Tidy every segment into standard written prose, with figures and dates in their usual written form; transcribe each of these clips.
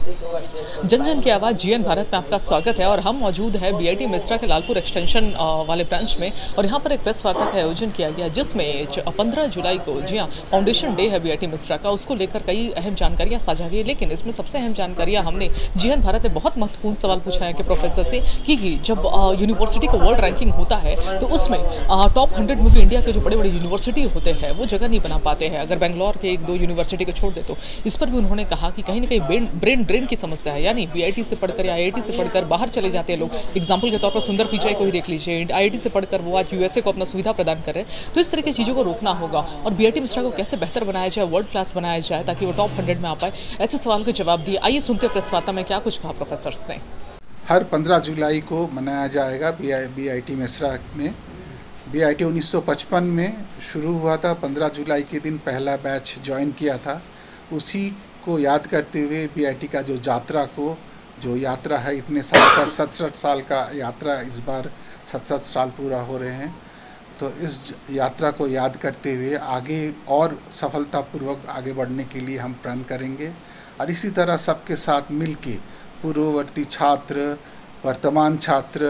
जन जन की आवाज़ जीएन भारत में आपका स्वागत है और हम मौजूद है बीआईटी मिश्रा के लालपुर एक्सटेंशन वाले ब्रांच में। और यहाँ पर एक प्रेस वार्ता का आयोजन किया गया जिसमें 15 जुलाई को जी हाँ फाउंडेशन डे है बीआईटी मिश्रा का, उसको लेकर कई अहम जानकारियाँ साझा की। लेकिन इसमें सबसे अहम जानकारियाँ हमने जीएन भारत में बहुत महत्वपूर्ण सवाल पूछा है कि प्रोफेसर से कि जब यूनिवर्सिटी को वर्ल्ड रैंकिंग होता है तो उसमें टॉप 100 में भी इंडिया के जो बड़े बड़े यूनिवर्सिटी होते हैं वो जगह नहीं बना पाते हैं। अगर बेंगलोर के 1-2 यूनिवर्सिटी को छोड़ दे तो इस पर भी उन्होंने कहा कि कहीं ना कहीं ब्रेन ड्रेन की समस्या है, यानी बीआईटी से पढ़कर या आईआईटी से पढ़कर बाहर चले जाते हैं लोग। एग्जाम्पल के तौर पर सुंदर पिचाई को ही देख लीजिए, आईआईटी से पढ़कर वो आज यूएसए को अपना सुविधा प्रदान कर रहे हैं। तो इस तरह की चीज़ों को रोकना होगा और बीआईटी मिश्रा को कैसे बेहतर बनाया जाए, वर्ल्ड क्लास बनाया जाए ताकि वो टॉप 100 में आ पाए। ऐसे सवाल के जवाब दिए। आइए सुनते प्रेस वार्ता में क्या कुछ कहा प्रोफेसर से। हर 15 जुलाई को मनाया जाएगा बीआईटी मिश्रा में। बीआईटी 1955 में शुरू हुआ था। 15 जुलाई के दिन पहला बैच ज्वाइन किया था। उसी को याद करते हुए बीआईटी का जो यात्रा है, इतने साल का 67 साल का यात्रा, इस बार 67 साल पूरा हो रहे हैं। तो इस यात्रा को याद करते हुए आगे और सफलतापूर्वक आगे बढ़ने के लिए हम प्रण करेंगे। और इसी तरह सबके साथ मिलके पूर्ववर्ती छात्र, वर्तमान छात्र,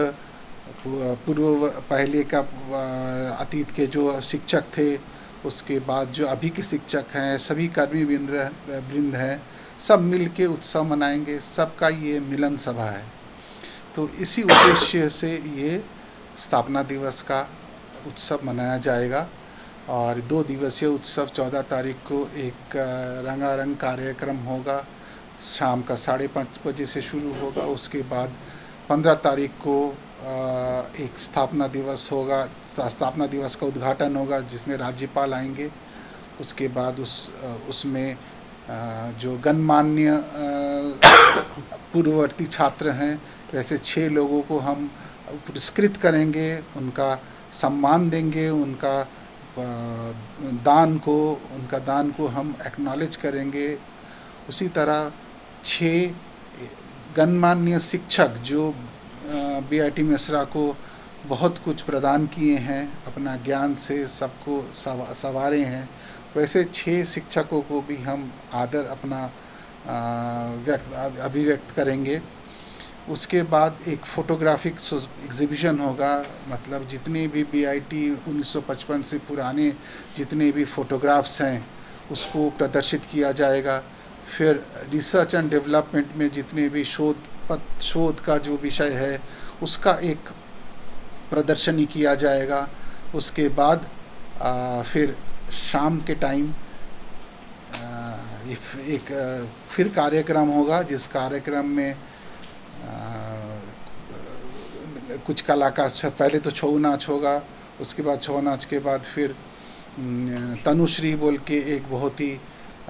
पहले का अतीत के जो शिक्षक थे, उसके बाद जो अभी के शिक्षक हैं, सभी कर्मी वृंद हैं, सब मिल के उत्सव मनाएंगे। सबका ये मिलन सभा है। तो इसी उद्देश्य से ये स्थापना दिवस का उत्सव मनाया जाएगा। और 2 दिवसीय उत्सव 14 तारीख को एक रंगारंग कार्यक्रम होगा, शाम का 5:30 बजे से शुरू होगा। उसके बाद 15 तारीख को एक स्थापना दिवस होगा। स्थापना दिवस का उद्घाटन होगा जिसमें राज्यपाल आएंगे। उसके बाद उसमें जो गणमान्य पूर्ववर्ती छात्र हैं, वैसे 6 लोगों को हम पुरस्कृत करेंगे, उनका सम्मान देंगे, उनका दान को हम एक्नॉलेज करेंगे। उसी तरह 6 गणमान्य शिक्षक जो बीआईटी मिश्रा को बहुत कुछ प्रदान किए हैं, अपना ज्ञान से सबको संवारे हैं, वैसे 6 शिक्षकों को भी हम आदर अपना अभिव्यक्त करेंगे। उसके बाद एक फोटोग्राफिक एग्जीबिशन होगा, मतलब जितने भी बीआईटी 1955 से पुराने जितने भी फोटोग्राफ्स हैं उसको प्रदर्शित किया जाएगा। फिर रिसर्च एंड डेवलपमेंट में जितने भी शोध का जो विषय है उसका एक प्रदर्शनी किया जाएगा। उसके बाद फिर शाम के टाइम फिर कार्यक्रम होगा, जिस कार्यक्रम में कुछ कलाकार, पहले तो छऊ नाच होगा, उसके बाद छऊ नाच के बाद फिर तनुश्री बोल के एक बहुत ही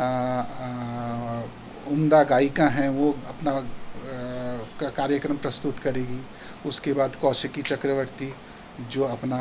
उम्दा गायिका हैं, वो अपना कार्यक्रम प्रस्तुत करेगी। उसके बाद कौशिकी चक्रवर्ती जो अपना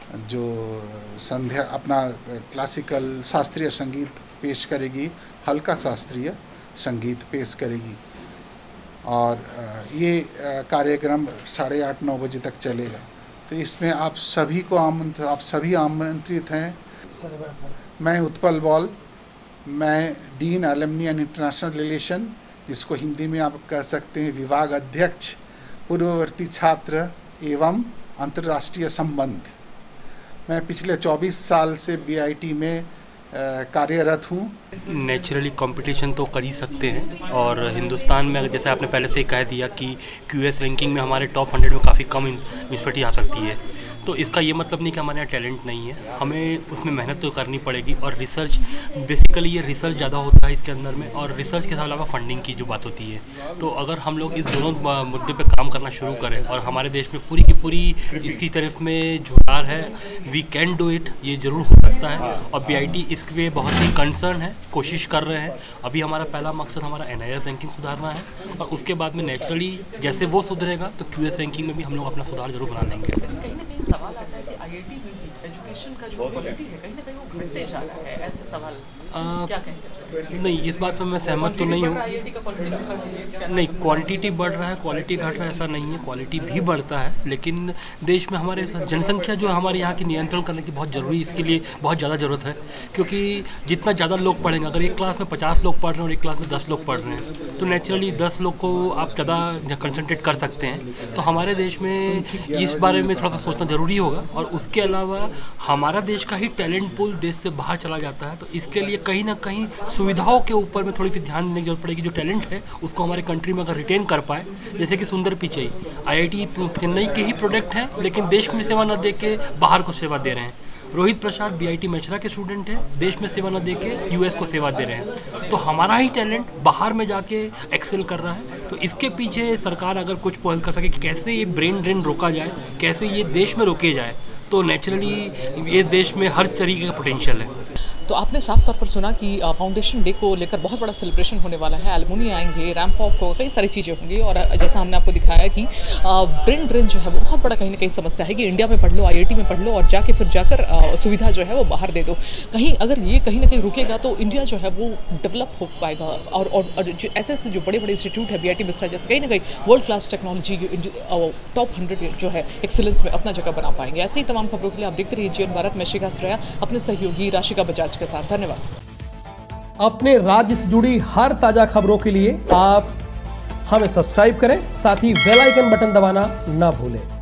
क्लासिकल शास्त्रीय संगीत पेश करेगी, हल्का शास्त्रीय संगीत पेश करेगी। और ये कार्यक्रम 8:30-9 बजे तक चलेगा। तो इसमें आप सभी आमंत्रित हैं। मैं उत्पल बॉल, मैं dean alumni and international relation, जिसको हिंदी में आप कह सकते हैं विभाग अध्यक्ष, पूर्ववर्ती छात्र एवं अंतर्राष्ट्रीय संबंध। मैं पिछले 24 साल से बीआईटी में कार्यरत हूँ। नेचुरली कंपटीशन तो कर ही सकते हैं, और हिंदुस्तान में जैसे आपने पहले से ही कह दिया कि क्यूएस रैंकिंग में हमारे टॉप 100 में काफ़ी कम यूनिवर्सिटी आ सकती है। तो इसका ये मतलब नहीं कि हमारे यहाँ टैलेंट नहीं है, हमें उसमें मेहनत तो करनी पड़ेगी। और रिसर्च, बेसिकली ये रिसर्च ज़्यादा होता है इसके अंदर में, और रिसर्च के अलावा फंडिंग की जो बात होती है। तो अगर हम लोग इस दोनों मुद्दे पे काम करना शुरू करें, और हमारे देश में पूरी की पूरी इसकी तरफ में जुझार है, वी कैन डू इट, ये ज़रूर हो सकता है। और बीआईटी इसके बहुत ही कंसर्न है, कोशिश कर रहे हैं। अभी हमारा पहला मकसद हमारा एनआईएस रैंकिंग सुधारना है, और उसके बाद में नेचुरली जैसे वो सुधरेगा तो क्यूएस रैंकिंग में भी हम लोग अपना सुधार जरूर बना लेंगे। सवाल आता है कि आईआईटी में भी एजुकेशन का जो क्वालिटी है कहीं ना कहीं वो घटते जा रहा है, ऐसे सवाल क्या कहेंगे? नहीं, इस बात पर मैं सहमत तो नहीं हूँ। आईआईटी का क्वालिटी नहीं, क्वांटिटी बढ़ रहा है, क्वालिटी घट रहा है ऐसा नहीं है, क्वालिटी भी बढ़ता है, लेकिन देश में हमारे जनसंख्या जो है हमारे यहाँ की नियंत्रण करने की बहुत ज़रूरी, इसके लिए बहुत ज़्यादा ज़रूरत है। क्योंकि जितना ज़्यादा लोग पढ़ेंगे, अगर एक क्लास में 50 लोग पढ़ रहे हैं और एक क्लास में 10 लोग पढ़ रहे हैं, तो नेचुरली 10 लोग को आप ज़्यादा कंसंट्रेट कर सकते हैं। तो हमारे देश में इस बारे में थोड़ा सा सोचना ज़रूरी होगा। और उसके अलावा हमारा देश का ही टैलेंट पूल देश से बाहर चला जाता है, तो इसके लिए कहीं ना कहीं सुविधाओं के ऊपर में थोड़ी सी ध्यान देने की जरूरत पड़ेगी। जो टैलेंट है उसको हमारे कंट्री में अगर रिटेन कर पाए, जैसे कि सुंदर पिचई आईआईटी चेन्नई के ही प्रोडक्ट हैं, लेकिन देश में सेवा न दे के बाहर को सेवा दे रहे हैं। रोहित प्रसाद बीआईटी मेचरा के स्टूडेंट हैं, देश में सेवा न दे के यूएस को सेवा दे रहे हैं। तो हमारा ही टैलेंट बाहर में जाके एक्सेल कर रहा है। तो इसके पीछे सरकार अगर कुछ पहल कर सके कि कैसे ये ब्रेन ड्रेन रोका जाए, कैसे ये देश में रोके जाए, तो नेचुरली ये देश में हर तरीके का पोटेंशियल है। तो आपने साफ तौर पर सुना कि फाउंडेशन डे को लेकर बहुत बड़ा सेलिब्रेशन होने वाला है, एलुमनी आएंगे, रैंप वॉक होगा, कई सारी चीज़ें होंगी। और जैसा हमने आपको दिखाया कि ब्रेन ड्रेन जो है वो बहुत बड़ा कहीं ना कहीं समस्या है कि इंडिया में पढ़ लो, आईआईटी में पढ़ लो और जाके फिर जाकर सुविधा जो है वो बाहर दे दो। कहीं अगर ये कहीं ना कहीं रुकेगा तो इंडिया जो है वो डेवलप हो पाएगा। और जो ऐसे जो बड़े बड़े इंस्टीट्यूट है बीआईटी मिश्रा जैसे, कहीं ना कहीं वर्ल्ड क्लास टेक्नोलॉजी टॉप 100 जो है एक्सीलेंस में अपना जगह बना पाएंगे। ऐसे ही तमाम खबरों के लिए आप देखते रहिए जीवन भारत में शिखा श्रेया अपने सहयोगी राशिका बजाज के साथ। धन्यवाद। अपने राज्य से जुड़ी हर ताजा खबरों के लिए आप हमें सब्सक्राइब करें, साथ ही बेल आइकन बटन दबाना ना भूलें।